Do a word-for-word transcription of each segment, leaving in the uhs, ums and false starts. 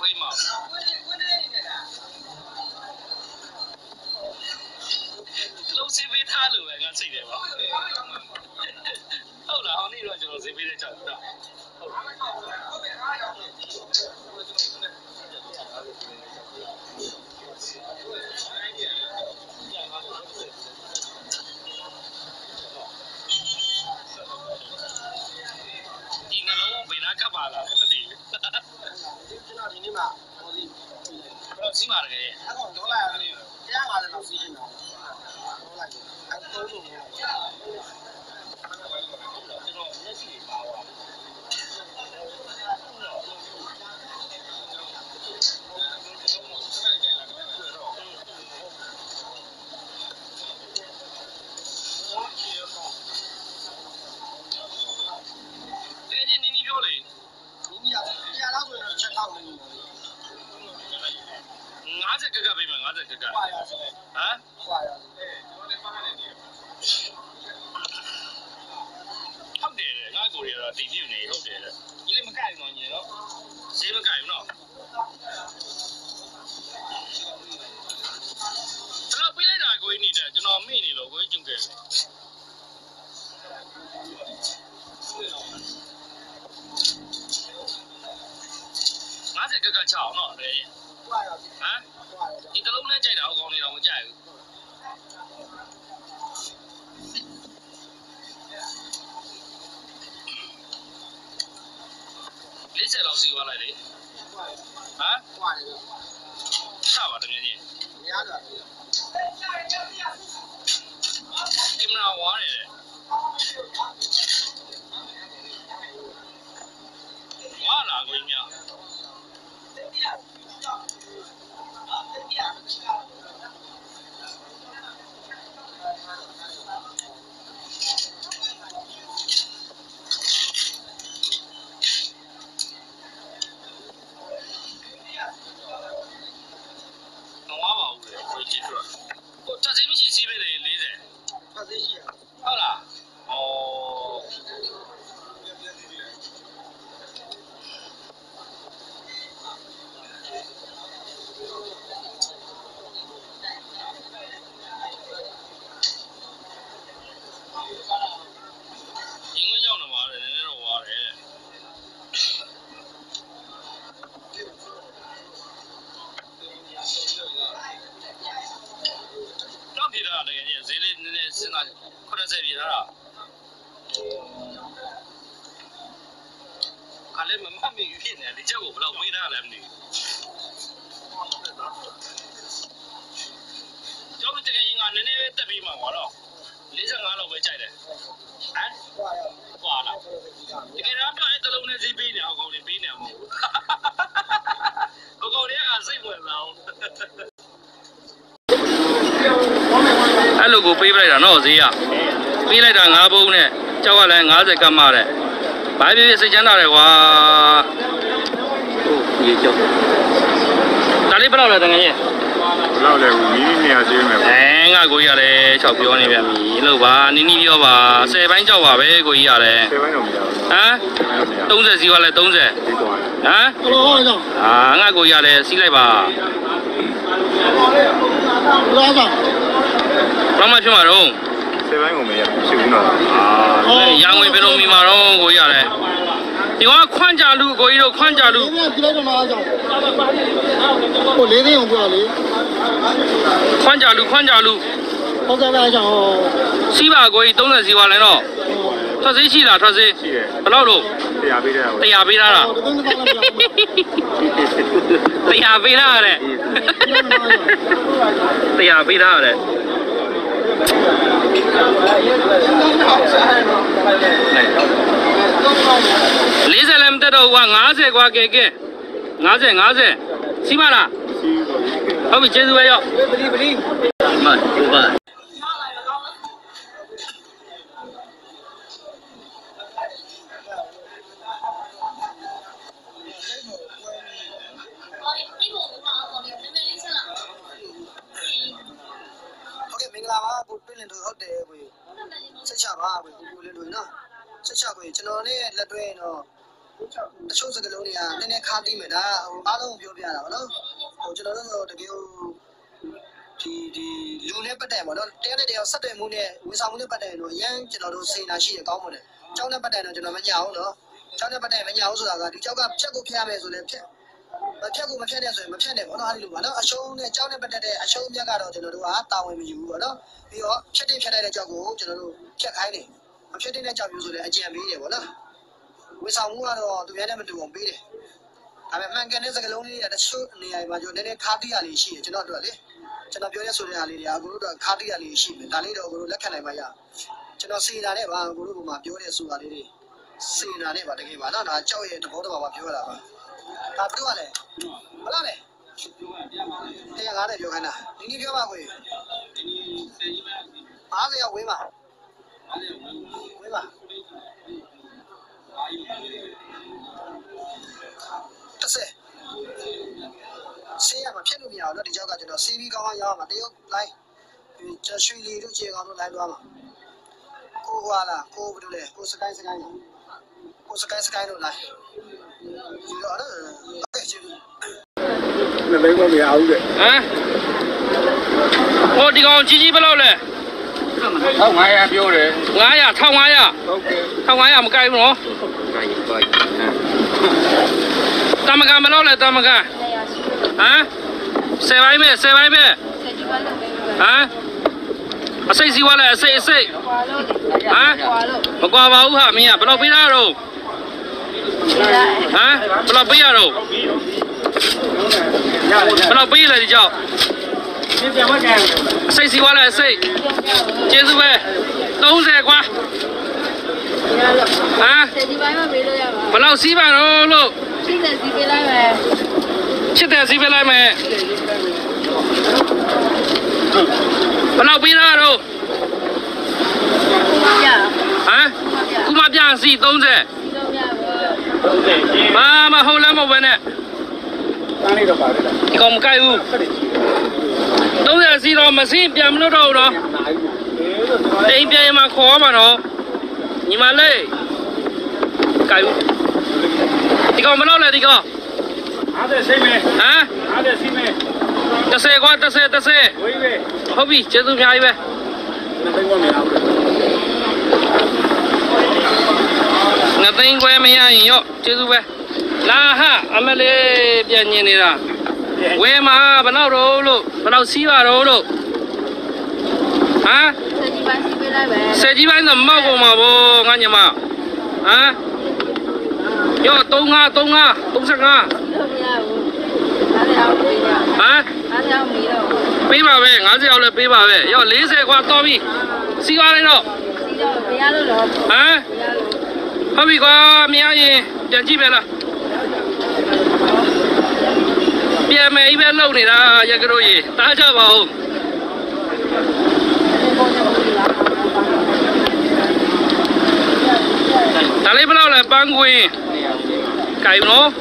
ပေးမှာလုံးစီပေးထားလို့ပဲငါစိတ်တယ်ပါဟုတ်လားအောင်နေတော့ကျွန်တော်စီပေးတဲ့ကြောက်တော့ဒီငလုံးဘယ်နာကပ်ပါလားမသိဘူးကျွန်တော်ဒီနေ့မှဟိုဒီတော့စီးပါတကယ်အကောင်ဒေါ်လာရတယ်တရားပါလည်းတော့စီးနေတာဒေါ်လာကြီးအသုံးလို့ကျွန်တော်မျက်စိပါသွားငါးဆယ်ကကပေးမယ်ငါးဆယ်ကကဟမ်ဟုတ်တယ်ငါကိုရီကတော့တည်ပြည့်နေဟုတ်တယ်ဒီလေးမကြိုက်ဘူးနော်ညီနော်ဈေးမကြိုက်ဘူးနော်ဘယ်တော့ပေးလိုက်တာကိုကြီးနေတဲ့ကျွန်တော်မေ့နေလို့ကိုကြီးကျုံခဲ့တယ်ငါးဆယ်ကကချအောင်နော်လေဟမ်ဒီတလုံးနဲ့ကြိုက်တာအကောင်နေတော့မကြိုက်ဘူးလေးဆယ်လောက်စီသွားလိုက်လေဟမ်ချပါတကယ်ကြီးမရတော့ဒီမနာဝါနေတယ်ဝါလာကိုကြီးများဟုတ်လားဩဒီငွေကြောင့်တော့ပါတယ်နည်းနည်းတော့ဝါတယ်တော့ဒီတော့တကယ်ကြီးဈေးလေးနည်းနည်းစဉ်းစားခုနဆက်ပြထားတာခါလေးမမမီဖြစ်နေဒီချက်ကိုဘယ်လောက်မေးထားလဲမသိဘူးကျောင်းတကယ်ကြီးငါနည်းနည်းတက်ပြီးမှပါတော့လေးဆယ်ငါလောက်ပဲကြိုက်တယ်ဟမ်ကွာလားတကယ်တော့အဲ့တလုံးနဲ့ဈေးပေးနေအောင်ကောင်းနေပေးနေမှာမဟုတ်ဘူးဘကောတွေကစိတ်ဝင်စားအောင်အဲ့လိုကိုပေးပလိုက်တာနော်ဈေးရပေးလိုက်တာငါးဘုံနဲ့ကြောက်ကလည်းငါးဆယ်ကတ်မှတဲ့ဘာဖြစ်ဖြစ်စိတ်ချမ်းသာတယ်ကွာဟုတ်ဒီကြောက်ဒါလေးဘယ်လောက်လဲတကယ်ကြီးဘယ်လောက်လဲနီးနီးနေရာဈေးမယ်အဲငါကိုကြီးရတယ်၆ပြောနေပြန်ပြီလို့ပါနီးနီးပြောပါဆယ်ပိုင်းကြောက်ပါပဲကိုကြီးရတယ်ဆယ်ပိုင်းတော့မရဘူးဟမ်သုံးဆယ်စီးသွားလဲသုံးဆယ်ဟမ်ဟုတ်ဟုတ်ကြောက်အာငါကိုကြီးရတယ်စီးလိုက်ပါလာဆောင်ဘာမှဖြစ်မှာတော့ဆယ်ပိုင်းကိုမရဘူးရှိဘူးနော်အာရံဝင်ဘယ်လိုမိမှာတော့ကိုကြီးရတယ်ဒီကခွန့်ကြလူကိုကြီးတို့ခွန့်ကြလူဒီလိုက်တော့မအားကြောက်ဟိုလေးသိအောင်ပြောလေခွန့်ကြလူခွန့်ကြလူဟုတ်ကဲ့ပါကြောက်စီးပါကိုကြီးသုံးဆယ်စီးသွားလဲတော့ထွက်စေးရှိလားထွက်စေးရှိတယ်ဘယ်လောက်လို့တရားပေးတာတရားပေးတာလားတရားပေးတာတဲ့တရားပေးတာတဲ့လေးဆယ်လည်းမတက်တော့ဘူးကငါးဆယ်กว่าကဲကဲငါးဆယ်ငါးဆယ်စီးပါလားဟုတ်ပြီကျေးဇူးပဲရောက်ပလီပလီမတ်ဒီပါဟုတ်တယ်ကိုဆက်ချပါကိုကိုလေးတို့နော်ဆက်ချကိုကျွန်တော်နဲ့လက်တွဲတော့တချို့စကလုံးတွေကနည်းနည်းခါးသိမယ်ဒါအားလုံးပြောပြတာဗောနော်ဟိုကျွန်တော်တို့တကယ်ဒီဒီလူနဲ့ပတ်တယ်ဗောနော်တရားနဲ့တရားဆက်တယ်မှုနဲ့ဝန်ဆောင်မှုနဲ့ပတ်တယ်လို့အရင်ကျွန်တော်တို့စေနာရှိရကောင်းပါတယ်ကျောင်းနဲ့ပတ်တယ်တော့ကျွန်တော်မညာဘူးနော်ကျောင်းနဲ့ပတ်တယ်မညာဘူးဆိုတာကဒီကျောက်ကဖြတ်ကိုဖျက်ရမယ်ဆိုလည်းဖြတ်မဖြတ်ကိုမဖြတ်နဲ့ဆိုရင်မဖြတ်နဲ့ဗောနော်အဲ့ဒီလိုပါနော်အရှုံးနဲ့ကျောင်းနဲ့ပတ်တဲ့အရှုံးမြတ်ကတော့ကျွန်တော်တို့ကတာဝန်မယူဘူးဗောနော်ပြီးတော့ဖြတ်တင်ဖြတ်တဲ့ကျောက်ကိုကျွန်တော်တို့ဖြတ်ခိုင်းတယ်မဖြတ်တဲ့ကျောက်မျိုးဆိုလည်းအကြံပေးတယ်ဗောနော်ဝန်ဆောင်မှုကတော့သူများနဲ့မတူအောင်ပေးတယ်ဒါပေမဲ့မှန်ကန်တဲ့စကားလုံးလေးတွေတချို့နေရာမှာကျွန်တော်နည်းနည်းခါးတိရလေးရှိတယ်ကျွန်တော်တို့ကလေကျွန်တော်ပြောရဆိုတဲ့အားလေးတွေအကူတို့ကခါးတိရလေးရှိတယ်ဒါလေးတော့အကူတို့လက်ခံနိုင်ပါရကျွန်တော်စေတာနဲ့ပါအကူတို့ကမှပြောတဲ့ဆိုတာလေးတွေစေတာနဲ့ပါတကယ်ပါနော်ဒါကြောက်ရဲ့တဘောတဘာပါပြောရတာပါဒါပြောရလဲမလားလေတရားကားနဲ့ပြောခိုင်းတာဒီနေ့ပြောပါကွေအားစရာဝေးပါဝေးပါတဆယ်ဆေးရမှာဖြစ်လို့မရအောင်တော့ဒီကြောက်ကကျွန်တော်ဆေးပြီးကောင်းအောင်ရအောင်မှာတရုတ်လိုက်ကျရွှေလီတို့ခြေကောင်းတို့လိုက်သွားမှာကိုဟွာလားကိုဘယ်လိုလဲကိုစကိုင်းစကိုင်းကိုစကိုင်းစကိုင်းတို့လိုက်ဒီတော့အဲ့ဒါကျေးဇူးမမေကမရဘူးလေဟမ်ဟိုဒီကောင်ကြီးကြီးဘယ်လောက်လဲထောင်ငါးရာပြောတယ်ငါးရာထောင်ငါးရာဟုတ်ကဲ့ထောင်ငါးရာမကိုက်ဘူးနော်ကိုက်ကိုက်တမကန်ဘယ်လောက်လဲတမကန်ဟမ်ဆယ်ပိုင်းပဲဆယ်ပိုင်းပဲဟမ်အစိတ်စီးွားလဲအစိတ်အစိတ်ဟမ်မကွာပါဘူးဟာမင်းကဘယ်လောက်ပေးရတော့ဟမ်ဘယ်လောက်ပေးရတော့ဘယ်လောက်ပေးလဲဒီကြောက်အစိတ်စီးွားလဲအစိတ်ကျေးဇူးပဲသုံးဆယ်ကွာဟမ်ဆယ်စီးပိုင်းမပေးလို့ရပါဘယ်လောက်စီးပါတော့လို့ရှစ်ဆယ်စီးပေးလိုက်မယ်ရှစ်ဆယ်စီးပေးလိုက်မယ်ဘယ်လောက်ပေးရတော့ဟမ်ကုမပြစီသုံးဆယ်ဘာမဟုတ်လည်းမဟုတ်ပဲနဲ့တန်းလေးတော့ပါတယ်ဒီကောင်မကိုက်ဘူးသုံးဆယ်စီတော့မစီပြန်မလို့တော့ဘူးနော်တိမ်ပြန်မှာခေါ်မှာနော်ညီမလေးကိုက်ဘူးဒီကောင်မလို့လဲဒီကောင်အားတဲ့စိတ်မဲဟမ်အားတဲ့စိတ်မဲတစ်ဆယ်ကွာတစ်ဆယ်တစ်ဆယ်ဝေးပဲဟုတ်ပြီကျေးဇူးအများကြီးပဲမသိဘူးမရဘူးငသိန်းခွဲမရရင်ရော့ကျေးဇူးပဲလာဟာအမလေးပြန်ညင်နေတာဝဲမှာဘယ်တော့တော့လို့ဘယ်တော့စီးပါတော့လို့ဟမ်ဆယ်ကြီးပိုင်းစီးပေးလိုက်ပဲဆယ်ကြီးပိုင်းတော့မောက်ကုန်မှာဗောငါညီမဟမ်ရော့သုံးငါသုံးငါသုံးဆယ်ငါလို့မရဘူးငါးဆယ်အောင်ပေးရဟမ်ငါးဆယ်အောင်မီးတော့ပေးပါပဲငါးဆယ်အောင်လည်းပေးပါပဲရော့လေးဆယ်ခွာတော့ပြီစီးသွားလိုက်တော့စီးတော့မရလို့တော့ဟမ်မရလို့ဟုတ်ပြီကွာမရရင်ပြန်ကြည့်မယ်လားပြန်မယ်ကြီးပဲလုံနေတာရကတို့ရေတားကြပါဦးဒါလေးဘယ်လောက်လဲပန်းကွင်းကြိုင်နော်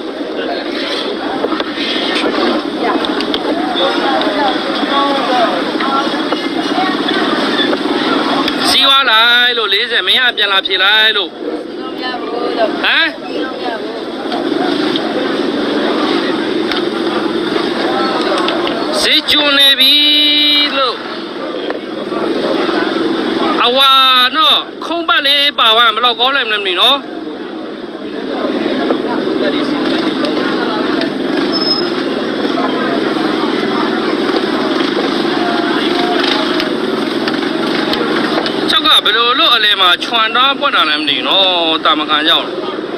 စီဝါလိုက်လို့လေးဆယ်မင်းကပြန်လာဖြေလိုက်လို့ဟမ်စေကျွန်းနေပြီလို့အဝါနော်ခုံးပတ်လေးပါဝါမလောက်ကောင်းလိုက်မလို့နော်ကျောက်ကဘယ်လိုလို့အလဲမှာခြံသားပွက်တာလည်းမသိဘူးနော်တာမခံကြောက်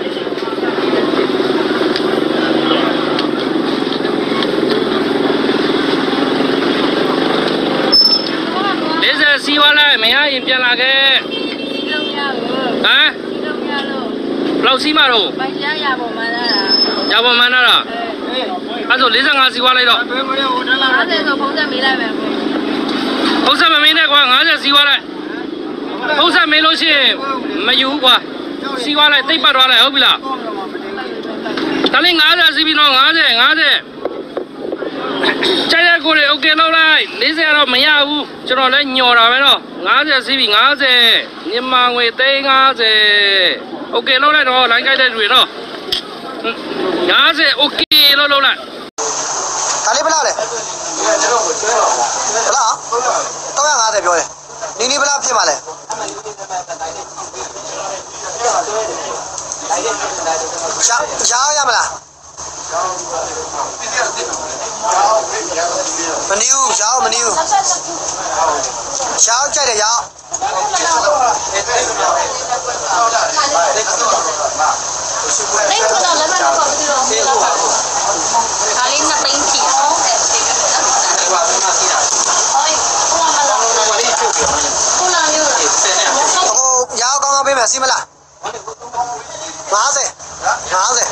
လေးဆယ်စီးသွားလိုက်မရရင်ပြန်လာခဲ့စီးလို့မရဘူးဟမ်စီးလို့မရလို့ဘယ်လောက်စီးမှာတော့ပိုင်ရှားရပေါ်မှန်းလာတာရပေါ်မှန်းလာတာအဲ့ဆိုလေးဆယ်ငါစီးသွားလိုက်တော့ငါးဆယ်ဆိုဖုန်းဆက်မေးလိုက်မယ်ဖုန်းဆက်မမေးနဲ့ကွာငါးဆယ်စီးသွားလိုက်ဖုန်းဆက်မေးလို့ရှိရင်မယူဘူးကွာစီးသွားလိုက်တိတ်ပတ်သွားလိုက်ဟုတ်ပြီလားဒါလေးငါးဆယ်စီးပြီးတော့ငါးဆယ်ငါးဆယ်ကျရကိုလေโอเคလောက်လိုက်လေးဆယ်တော့မရဘူးကျွန်တော်လည်းညော်တာပဲတော့ငါးဆယ်စီးပြီးငါးဆယ်မြန်မာငွေသိန်းငါးဆယ်โอเคလောက်လိုက်တော့လိုင်းကြိုက်တဲ့တွေတော့五十 OK 咯，老啦。 大你不老嘞？不老？都要五十标嘞？你你不老批嘛嘞？想想要不啦？没牛，小没牛，小这点小。 Lấy cái đó lấy mà nó còn chưa được. Thà lên là tính chỉ không để thì cái đó. Ôi, cô làm mà làm. Cô làm như là. Cô giáo con bên mẹ xin mà là. Má gì? Má gì?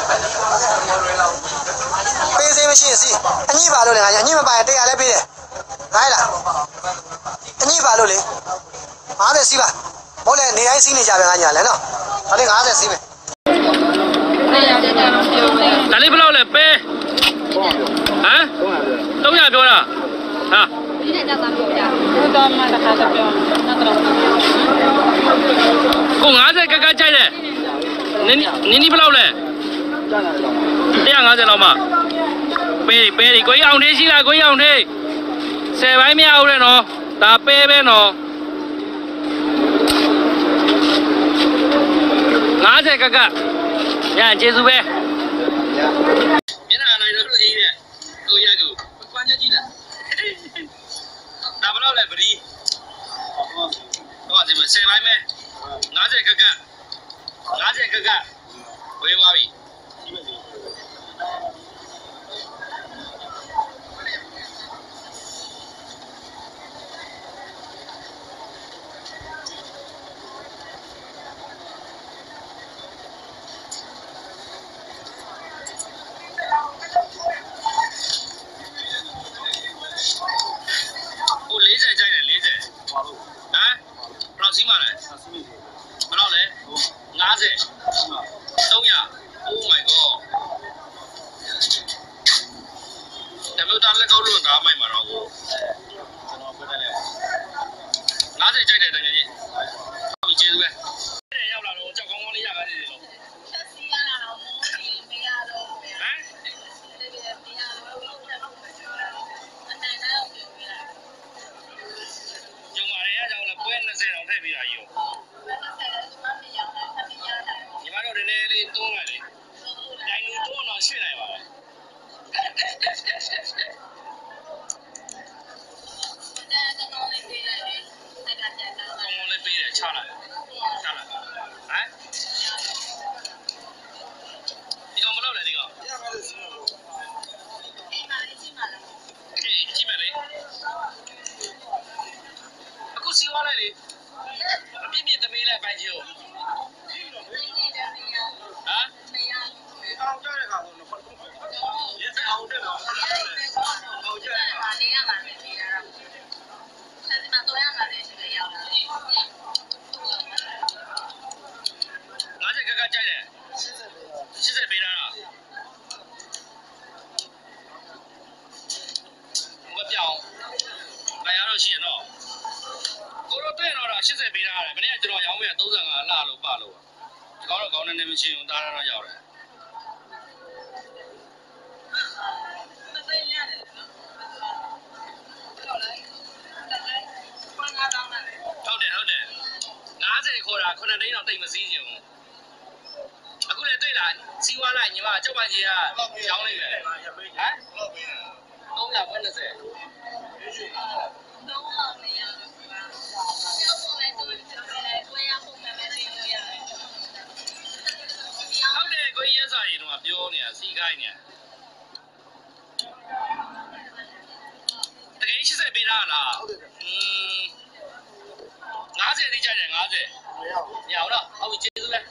Bây giờ mới xin xin. Anh nhỉ vào luôn này, anh nhỉ mà bài đây là bây giờ. Đấy là. Anh nhỉ vào luôn đi. Má gì xin mà. Mỗi lần này anh xin đi trả về anh nhà lấy nào. Anh đi má gì xin mày. Đại lý bao lâu bé? Hả? Tống nhà biểu là? Hả? Cô ngã rồi cái cái chạy đấy. Nên nên bao lâu đấy? Đây ngã rồi mà. Bé bé đi coi ông đi xí là coi ông đi. Xe máy mấy ông đấy nó. Ta bé bé nó. Ngã rồi cái cái. Nhà chế giúp bé. Miễn là này nó được gì nè. Tôi ra cứ quan trọng gì nè. Đã bao lâu lại phải đi. Các bạn thì xe máy mẹ. Ngã rồi cái cái. Ngã rồi cái cái. Quay qua đi. Oh my god. Tại vì ta lại câu luôn cả mày mà nó. Lá gì chơi để được nhỉ? Bị chết rồi. Để nhau là nó cho con con đi ra cái gì rồi. Nhưng mà đấy là quên là xe nó thay vì là nhiều. Nhưng mà rồi đây đi tua này đi. Đánh núi tua nó xuyên này vào. Con con lên phi để cho lại. Cho lại. Đấy. Đi con bắt đầu lại đi con. Cái chim này đi. Aku xíu lại đi. Biết biết tụi mình lại bài chiều. Hả? Ao chơi này hả? Yes, ao chơi nào? Ao chơi nào? Ngã chơi cái cái chơi này. Xí xí bị ra à? Không có biểu. Đại家都写了。我说对了啦，现在别啥了，明天就让杨伟都扔啊，拉路八路，搞着搞着你们信用打上要了。好的好的，俺这一块啦，可能你让对么事情。啊，过来对了，西瓜来你嘛，这半截啊，讲那个，哎，东亚分的是。ဟုတ်တယ်ကိုရဲစာရင်တော့ပြောနေတာစီကိုင်းနေတကယ်eightyပေးတာလားဟုတ်တယ်อืมfiftyတိကျတယ်fiftyမရဘူးလားဟုတ်ပြီကျေးဇူးပဲ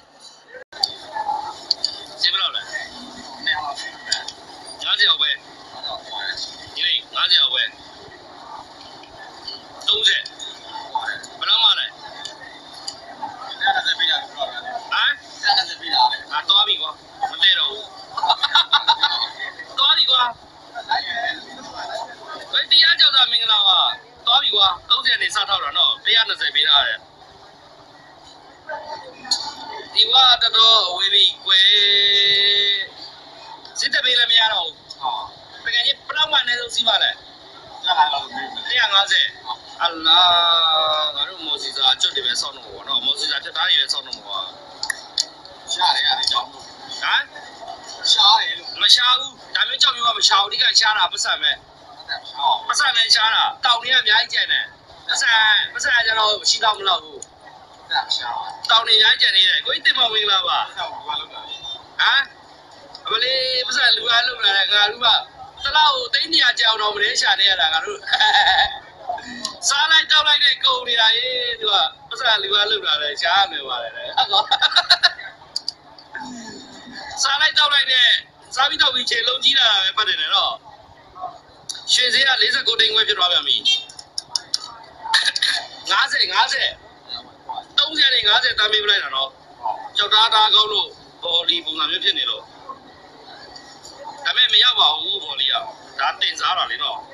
ကျေးဘယ်လောက်လဲfiftyအောင်ပဲဒီနေ့fiftyအောင်ပဲthirtyဘယ်လောက်မှလဲfiftyပေးတာဟမ်fiftyပေးတာလေငါသွားပြီကွာမလဲတော့ဘူးသွားပြီကွာဘယ်တရားကြောက်တာမင်္ဂလာပါသွားပြီကွာthirtyနဲ့စထောက်တာနော်one twentyပေးတာတဲ့ဒီဝါတော်တော်ဝေးပြီကွယ်လုံးစီးပါလဲတရားငါးဆယ်အလာငါတို့မော်စီစာကျွတ်တယ်ပဲစောင့်နေမှာပေါ့နော်မော်စီစာဖြတ်သားတွေပဲစောင့်နေမှာပါရှားတယ်အဲ့ဒီကြောင့်ဟမ်ရှားတယ်လို့မရှားဘူးဒါမျိုးကြောက်မျိုးကမရှားဘူးဒီကရှားတာပတ်စံပဲပတ်စံနဲ့ရှားတာတောင်တွေကအများကြီးကျန်တယ်ပတ်စံပတ်စံကျတော့မရှိတော့မလို့ဘူးတောင်တွေအများကြီးကျန်နေတယ်ကိုကြီးတင်မဝင်လာပါဟမ်အမလေးပတ်စံလူအားလုံးလာတယ်ငါလူကတလောက်တိန်းနေရကြောင်တော့မလေးရှာနေရတာငါတို့စားလိုက်တောက်လိုက်တဲ့ကုန်နေတာရေသူကပတ်စံလူအားလုံးလာတယ်ရှားနေပါတယ်တဲ့ဟုတ်ကောစားလိုက်တောက်လိုက်တဲ့စားပြီးတော့ပြီးချေလုံးကြီးလာတာပဲဖတ်တယ်နော်ရွှေစည်းက၄၉တိန်းခွဲဖြစ်သွားပြန်ပြီ၅၀ ၅၀ ၃၀နဲ့၅၀တမ်းပေးပလိုက်တာနော်ကြောက်သားသားကောင်းလို့ဘော်လီပုံစံမျိုးဖြစ်နေလို့ဒါပေမဲ့မရောက်ပါဘူးဘော်လီကဒါတင်စားတာလေနော်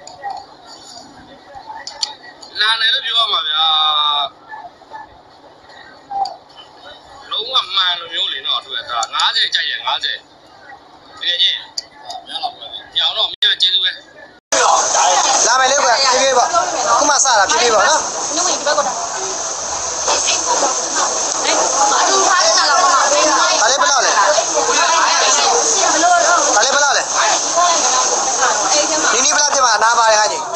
လာတယ်လို့ပြောရမှာဗျာလုံးဝမှန်လို့မျိုးလေနော်သူကဒါ၅၀ကြိုက်ရ၅၀တကယ်ချင်းညောင်းတော့ညောင်းတော့မင်းကကျေးဇူးပဲလာမယ်လေကွာပြေးပြေးပါခုမှစတာပြေးပြေးပါနော်ညဝင်ဒီဘက်ကတော့အတူထားနေတာလားမပေးဘူးဒါလေးဘယ်လောက်လဲဒါလေးဘယ်လောက်လဲဒီနေ့ဘယ်လောက်ဖြစ်မှာနားပါရခါကြီး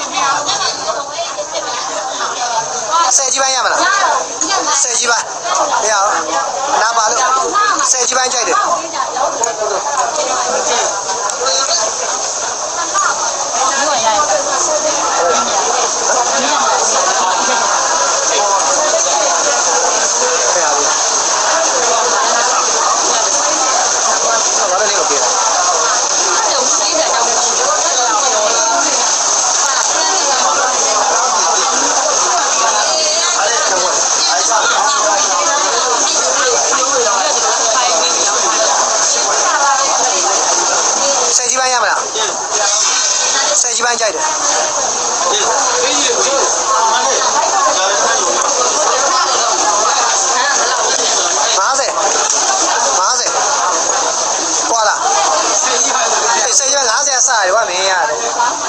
ဆယ်ကြီးပိုင်းရမလားဆယ်ကြီးပိုင်းမရအောင်နားပါလို့ဆယ်ကြီးပိုင်းကြိုက်တယ်ဆယ်ကြီးပိုင်းကြိုက်တယ်၅၀ ၅၀ကွာလားဆယ်ကြီးပိုင်း၅၀အစားရပါမင်းရတယ်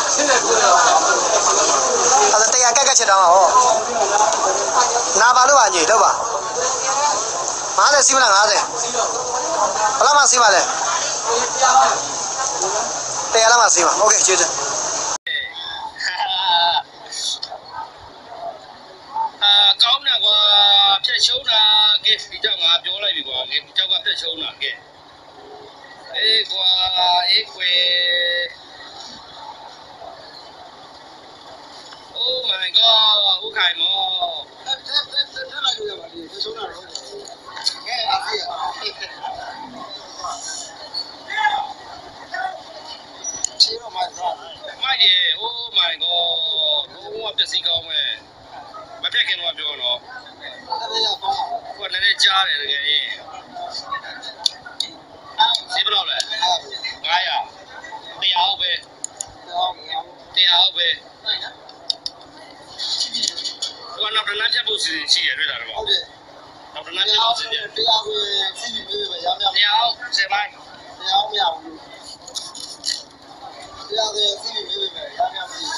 အဲ့ဒါတရားကက်ကက်ချက်တောင်းဟောနာပါလို့ပါညီတော့ပါ၅၀စီးမလား၅၀ဘယ်လောက်မှစီးပါလဲတရားလားမစီးပါโอเคကျေးဇူးအာကောင်းတာကွာဖြတ်ရှုံးတာကဲဒီကြောင့်ငါပြောလိုက်ပြီကွာဒီကြောက်ကဖြတ်ရှုံးတာကဲအေးကွာအေးကွယ် Oh my god ဦးခိုင်မောတက်တက်တက်တက်လိုက်ရပါလိမ့်ဖြတ်ရှုံးတာတော့ကဲအားရချီရောမိုက်တော့မိုက်ရေ Oh my god ဘုံကပစ္စည်းကောင်းမယ်မပြတ်ခင်တော့ပြောတော့အဲ့ဒါကောင်းကိုယ်လည်းကြားတယ်တကယ်ရင်စီးဘလို့လဲငါးရာတရားဟုတ်ပဲတရားဟုတ်ပဲတော့နောက်တစ်လမ်းချက်ဖို့စီစဉ်ရှိရတွေ့တာတော့ဟုတ်တယ်နောက်တစ်လမ်းချက်ဖို့စီစဉ်တရားကိုစီစဉ်ပေးမယ်ရမ်းရမ်းတရားဟုတ်စေပိုင်းတရားဟုတ်မရဘူးတရားကိုစီစဉ်ပေးမယ်ရမ်းရမ်းပြီ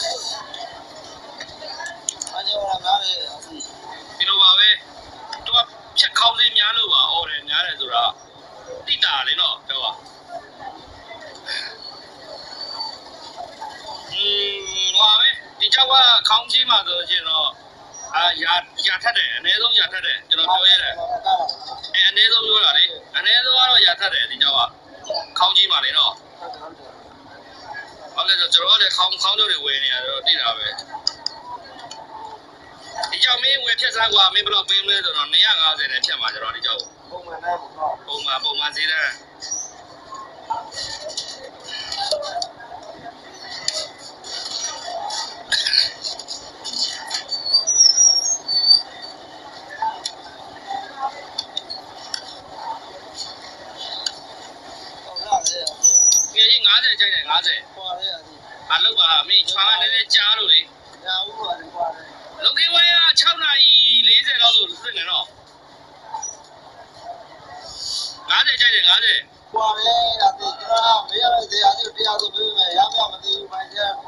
အားကြောင့်လာမှာလေဒီလိုပါပဲသူကဖြတ်ခေါင်းလေးများလို့ပါအော်တယ်များတယ်ဆိုတာတိတာလေနော်ပြောပါอืมဟောပဲဒီကြောက်ကခေါင်းကြီးမှာဆိုရင်တော့အာရာရာထက်တယ်အနည်းဆုံးရာထက်တယ်ကျွန်တော်ပြောရတယ်အဲအနည်းဆုံးပြောတာလေအနည်းဆုံးကတော့ရာထက်တယ်ဒီကြောက်ကခေါင်းကြီးမှာလေနော်ဟုတ်တယ်ကျွန်တော်လည်းခေါင်းခေါင်းတို့တွေဝယ်နေရတော့တိတာပဲဒီကြောက်မင်းဝယ်ဖြတ်စားကွာမင်းဘယ်တော့ပေးမလဲဆိုတော့၂၅၀နဲ့ဖြတ်မှာကျွန်တော်ဒီကြောက်ပုံမှန်နဲ့ပုံမှန်ပုံမှန်စီးတယ်ငါး၀ကြိုက်တယ်၅၀ဟောတယ်အလုပ်ပါမင်းချွားကလည်းကြားလို့လေရဘူးပါလေကွာလုံခေဝဲက၆နာရီ၄၀လောက်ဆိုလွတ်နေတော့၅၀ကြိုက်တယ်၅၀ကွာလေဒါသိကျွန်တော်မေးရတဲ့တရားစီတရားဆိုပြီးမယ်ရမရမသိဘူးဘာကျ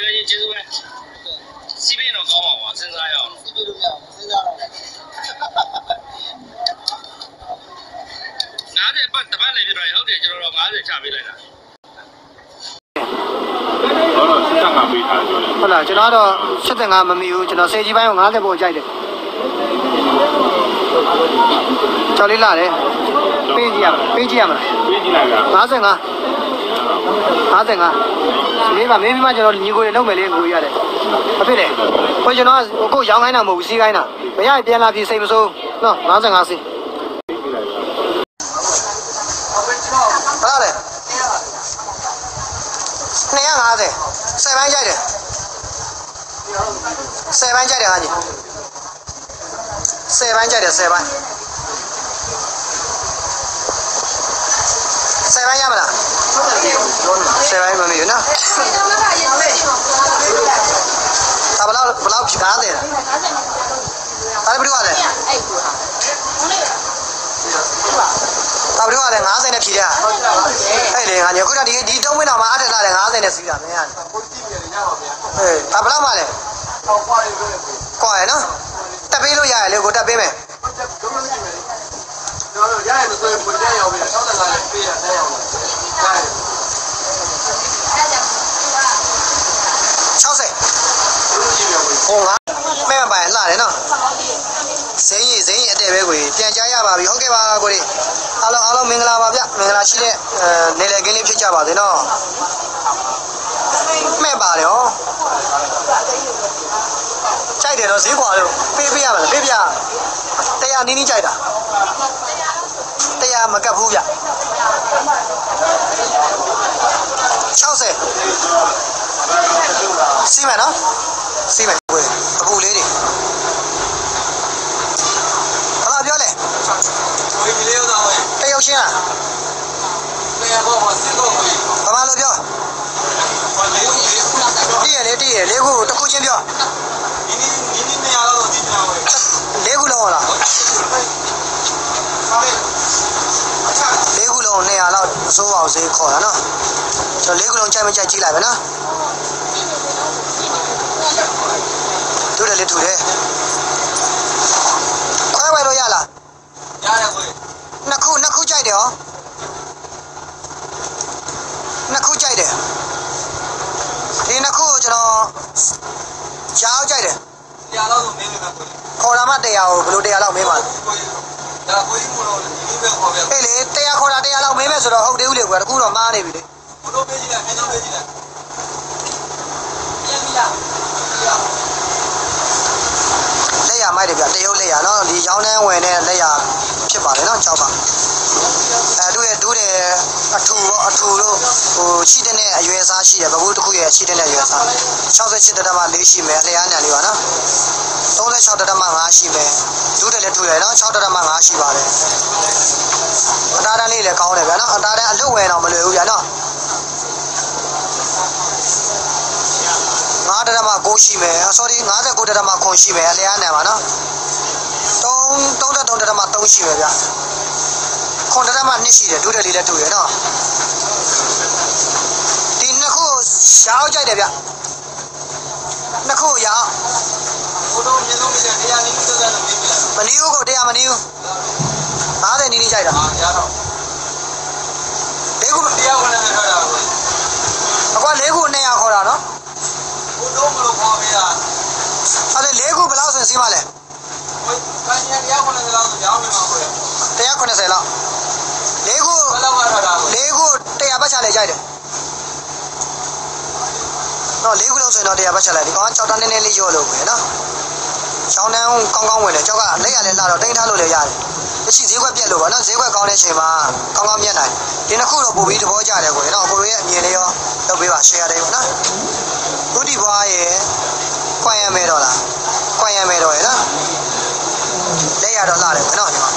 ကယ်ကျေးဇူးပဲစီးပြင်းတော့ကောင်းပါပါစဉ်းစားရအောင်စီးပြလို့မရအောင်စဉ်းစားတော့ငါးဆယ်ပတ်တပတ်လည်းပြတော့ဟုတ်တယ်ကျွန်တော်တော့ငါးဆယ်ချပေးလိုက်တာဟုတ်တော့စစ်တပ်ကပေးထားတယ်ဟုတ်လားကျွန်တော်တော့ရှစ်ငါမမီဘူးကျွန်တော်စေကြီးပိုင်းကိုငါးဆယ်ပို့ကြိုက်တယ်ကျော်လေးလာတယ်ပေးကြည့်ရပေးကြည့်ရမလားပေးကြည့်လိုက်လားငါးဆယ်ငါငါးဆယ်ငါဒီမှာမင်းမကျွန်တော်ညီကိုတွေလုံးမယ်လေကိုရတယ်မဖြစ်တယ်ကိုကျွန်တော်ကိုရောင်းခိုင်းတာမဟုတ်ဘူးစီးခိုင်းတာမရပြန်လာပြီစိတ်မဆိုးနော်ငါးဆယ်ငါစီးဟုတ်တယ်နှစ်ငါးဆယ်ဆယ်ပိုင်းကြိုက်တယ်ဆယ်ပိုင်းကြိုက်တယ်ဟာကြီးဆယ်ပိုင်းကြိုက်တယ်ဆယ်ပိုင်းဆယ်ပိုင်းရမလားဆယ်ပိုင်းမမီဘူးနော်ဒါဘလောက်ဘလောက်ဖြစ်ကားတယ်အဲ့ဘယ်လိုလဲအဲ့ကူဟာဒါဘယ်လိုလဲငါးဆယ်နဲ့ဖြည့်ရအဲ့လေငါညခုနဒီဒီတုံးမင်းတော်မှာအထက်လာတယ်ငါးဆယ်နဲ့စီးတာမင်းရတယ်အေးဒါဘလောက်မှလဲကွာရနော်တက်ပေးလို့ရရလေကိုတက်ပေးမယ်ကျွန်တော်ရရလို့ဆိုရင်ပုံတက်ရောက်ပြီ၆၅နဲ့ပေးရတဲ့ရောက်ပါ၆၀ဟိုငါမဲမပိုင်လှတယ်နော်ဇိမ်းရီဇိမ်းရီအတဲ့ပဲကိုပြန်ကြားရပါပြီဟုတ်ကဲ့ပါကိုတွေအားလုံးအားလုံးမင်္ဂလာပါဗျမင်္ဂလာရှိတဲ့အဲနေလေကင်းလေးဖြစ်ကြပါစေနော်မဲပါတယ်ဟောကြိုက်တယ်တော့ဈေးကွာလို့ပေးပေးရမှာပေးပြတရားနီးနီးကြိုက်တာတရားမကတ်ဘူးဗျ၆၀စီးမယ်နော်စီးမယ်ကိုအပူလေးတွေဘာလာပြောလဲကိုကြီးလေးရောက်တော့တယောက်ချင်းလားတရားဘောမှာစင်တော့ကိုဘာမှလို့ပြောတည့်ရလေတည့်ရလေးခုတစ်ခုချင်းပြောဒီနေ့ဒီနေ့နေရာတော့ဒီကြောင်ပဲလေးခုလုံးလားလေးခုလုံးနေရာတော့အစိုးအောင်စေးခေါ်တာနော်ကျွန်တော်လေးခုလုံးကြိုက်မကြိုက်ကြည့်လိုက်မယ်နော်တူတယ်လေတူတယ်ခွဲဝဲလို့ရလားရတယ်ကိုနှစ်ခုနှစ်ခုကြိုက်တယ်ဟောနှစ်ခုကြိုက်တယ်ဒီနှစ်ခုကိုကျွန်တော်ကြားကြိုက်တယ်တရားလောက်ဆိုမင်းလည်းပဲခေါ်တာမှတရားကိုဘယ်လိုတရားလောက်မင်းပါလဲဒါကိုကြီးမလို့ဒီလိုပဲခေါ်ပြဟေးလေတရားခေါ်တာတရားလောက်မင်းပဲဆိုတော့ဟုတ်သေးဘူးလေကွာတခုတော့မားနေပြီလေဘလို့ပေးကြည့်လိုက်မင်းတို့ပေးကြည့်လိုက်ပြန်ပြီလားလက်ရမိုက်တယ်ဗျတရုတ်လက်ရနော်ဒီရောင်းနှန်းဝင်တဲ့လက်ရဖြစ်ပါတယ်နော်ကြောက်ပါအဲတို့ရဲ့တို့တယ်အထူရောအထူလို့ဟိုရှိတဲ့အရွယ်စားရှိတယ်ဘဘိုးတစ်ခုရဲ့ရှိတဲ့အရွယ်စား၆၈တက်တမ၄ရှိမယ်အလျားနံလေးပါနော်၃၆တက်တမ၅ရှိမယ်တို့တယ်လည်းထူတယ်နော်၆တက်တမ၅ရှိပါတယ်အတားတန်းလေးလည်းကောင်းတယ်ဗျာနော်အတားတန်းအလွတ်ဝင်တော့မလွယ်ဘူးဗျာနော်ငါးတက်တမ၉ရှိမယ် sorry ၅၉တက်တမ၉ရှိမယ်အလျားနံပါနော်၃၃တက်တမ၃ရှိမယ်ဗျာခွန်တရမနှစ်ရှိတယ်ဒုတယ်လေးလည်းတူတယ်နော်ဒီနှစ်ခုရောင်းကြိုက်တယ်ဗျနှစ်ခုရောင်းဘုတို့မြေလုံးမြေတရားနီးနီးသက်သက်နေပြီလားမနီးဘူးကိုတရားမနီးဘူးငါးဆယ်နီးနီးကြိုက်တာဟာရတော့လေးခုတရားဝင်နေထွက်တာကိုအကွာလေးခုနှစ်ရာခေါ်တာနော်ဘုတို့မလို့ခေါ်ပေးတာအဲ့ဒါလေးခုဘယ်လောက်ဆိုစီးမလဲဟိုကန်ရတရားဝင်နေလောက်ဆိုရောင်းနေမှာကိုတရားခုနှစ်ဆယ်လောက်လေးခုလေးခုတရားပတ်ချလဲကြိုက်တယ်နော်လေးခုလုံးဆိုရင်တော့တရားပတ်ချလိုက်ဒီကောင်ကြောက်တန်းနေနေလေးရောလို့ပဲနော်ချောင်းတန်းကောင်းကောင်းဝင်တယ်ကြောက်ကလက်ရလဲလာတော့တင်းထားလို့လည်းရတယ်တချိဈေးကွက်ပြက်လို့ပါနော်ဈေးကွက်ကောင်းတဲ့အချိန်မှာကောင်းကောင်းမြတ်နိုင်ဒီနှစ်ခုတော့ပို့ပြီးသဘောကျတယ်ကိုနော်ကိုလိုရဲ့အမြင်လေးရောလုပ်ပေးပါ share တယ်ပေါ့နော်ဥတီဘွားရဲ့ကွန်ရမဲတော့လားကွန်ရမဲတော့ရနော်လက်ရတော့လာတယ်ကွနော်ဒီမှာ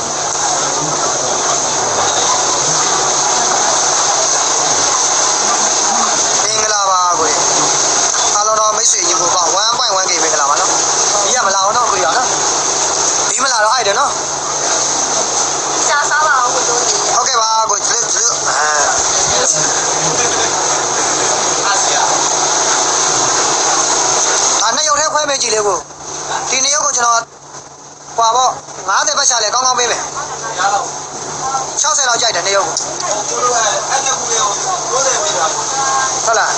မိတ်ဆွေညီကိုပါ one point one K ပဲကလာပါနော်ဒီကမလာအောင်တော့ကိုရနော်ဒီမလာတော့အိုက်တယ်နော်ရှားစားပါအောင်ကိုတို့ဟုတ်ကဲ့ပါကိုကျွတ်ကျွတ်အာမေကြီးလေးကိုဒီနေ့ကိုကျွန်တော်ကွာပေါ့ငါးဆယ်ပတ်ချလဲကောင်းကောင်းပေးမယ်၆၀လောက်ကြိုက်တယ်နေ့ရုပ်ကိုဟုတ်လား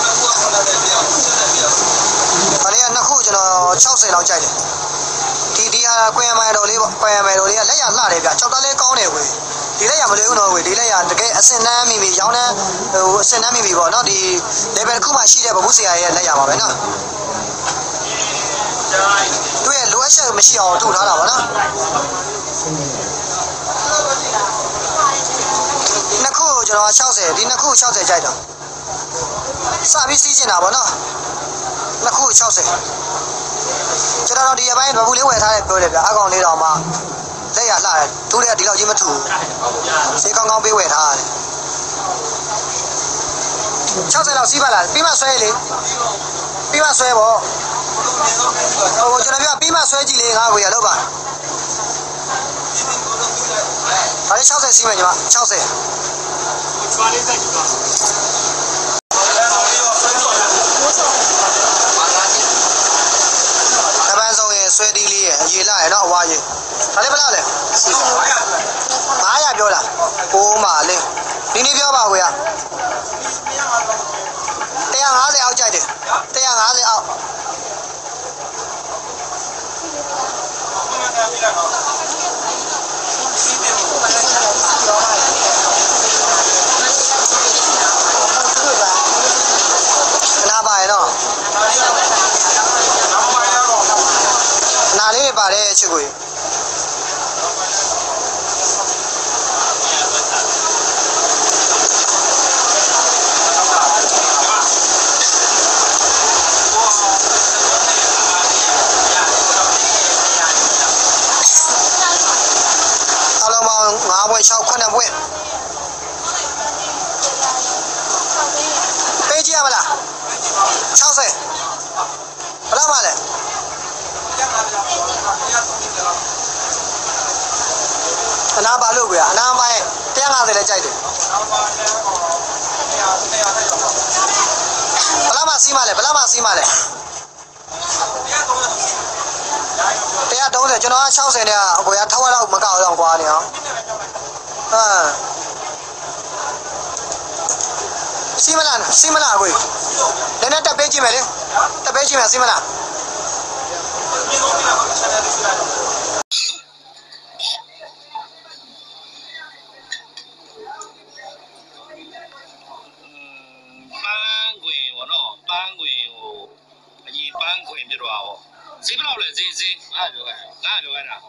ဘာလဲနှစ်ခုကျွန်တော်၆၀လောက်ကြိုက်တယ်ဒီဒီဟာကွယ်ရမယ်တော်လေးပေါ့ကွယ်ရမယ်တော်လေးကလက်ရလှတယ်ဗျ၆တန်းလေးကောင်းတယ်ကွယ်ဒီလက်ရမလွယ်ဘူးတော့ကွယ်ဒီလက်ရတကယ်အစင်နှမ်းမိမိရောင်းနှမ်းဟိုအစင်နှမ်းမိမိပေါ့နော်ဒီ level တစ်ခုမှရှိတဲ့ဗမှုဆရာရဲ့လက်ရပါပဲနော်သူရဲ့လိုအပ်ချက်မရှိအောင်ထုတ်ထားတာပါနော်နှစ်ခုကျွန်တော်၆၀ဒီနှစ်ခု၆၀ကြိုက်တော့စပြီးစီးကျင်တာပေါ့နော်နှစ်ခု၆၀ကျွန်တော်တို့ဒီအပိုင်းဗဘူးလေးဝယ်ထားတယ်ပြောတယ်ဗျအကောင်လေးတော့မှလက်ရလှတယ်သူတွေကဒီလောက်ကြီးမထူဘူးဈေးကောင်းကောင်းပေးဝယ်ထားရတယ်၆၀လောက်စီးပါလားပြီးမှဆွဲလေပြီးမှဆွဲပေါ့ဟိုကျွန်တော်ပြောပြီးမှဆွဲကြည့်လေငါကိုရတော့ပါဒါလေး၆၀စီးမယ်ညီမ၆၀ချွာလေးစိုက်ကြည့်ပါတပန်းဆုံးရဲ့ဆွဲတီးလေးရဲ့အရေလာရဲ့နော်အဝါကြီးဒါလေးဘယ်လောက်လဲငါးရာပြောတာကိုးပါလေဒီနေ့ပြောပါကိုရ၁၅၀အောက်ကြိုက်တယ်၁၅၀အောက်နားပါရဲ့နော်နားလေးပါတယ်ချစ်ကိုငါးဘွဲ့၆ခုနှစ်ဘွဲ့ပေးကြည့်ရမလား၆၀ဘယ်လောက်ပါလဲအနာပါလို့ကွာအနာပိုင်း၁၅၀လည်းကြိုက်တယ်ဘယ်လောက်မှစီးမလဲဘယ်လောက်မှစီးမလဲ၁၃၀ကျွန်တော်က၆၀နဲ့အကိုရထောက်ရတော့မကောက်တော့ကွာနေအောင်ဟမ်စီမလားစီမလားကိုနည်းနည်းတက်ပေးကြည့်မယ်လေတက်ပေးကြည့်မယ်စီမလားပန်းခွင်ဘောနော်ပန်းခွင်ဟိုအကြီးပန်းခွင်ပြတော့ဟောဈေးဘယ်လောက်လဲဈေးဈေးငါပြောခဲ့ငါပြောခဲ့တာ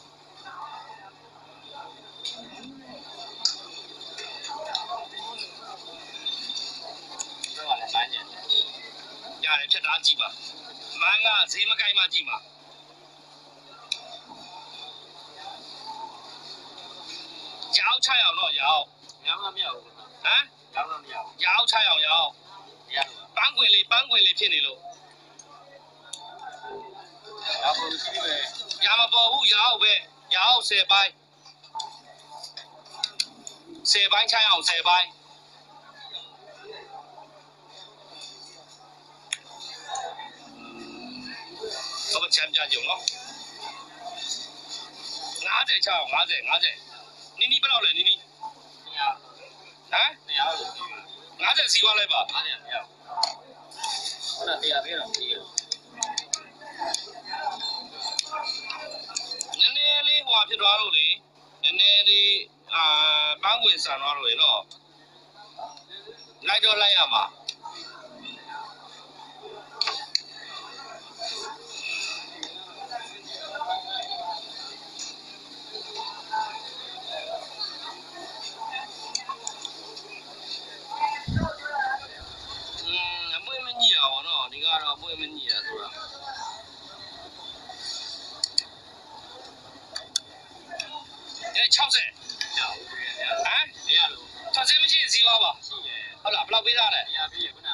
ရတယ်ဖြတ်သားကြည့်ပါမန်းကဈေးမကိုင်းမှကြည့်ပါရောင်းချရအောင်တော့ရောင်းရောင်းမမရဘူးဟမ်ရောင်းမမရဘူးရောင်းချရအောင်ရောင်းပန်းခွင်လေးပန်းခွင်လေးဖြစ်နေလို့ရောင်းဖို့ရှိပြီပဲရမပေါ်ဘူးရောင်းပဲရောင်းဆယ်ပိုင်းဆယ်ပိုင်းချရအောင်ဆယ်ပိုင်းတော့ချမ်းပြကြုံနော်ငါးဆယ်ချအောင်ငါးဆယ်ငါးဆယ်နီနီဘယ်လောက်လဲနီနီဟမ်ငါးဆယ်စီသွားလိုက်ပါငါးဆယ်မရဘူးဟုတ်လားတရားပေးတော့ပြီးရနည်းနည်းလေးဟိုဖြစ်သွားလို့လေနည်းနည်းလေးအာပန်းဝင်ဆန်သွားလို့လေနော်လိုက်တော့လိုက်ရမှာဒီကတော့ပွင့်မညိရဆိုတာအဲ၆၀ဟမ်ရလို့၆၀မရှိစီးပါပါဟုတ်လားဘယ်လောက်ပေးသားလဲတရားပေးရခုန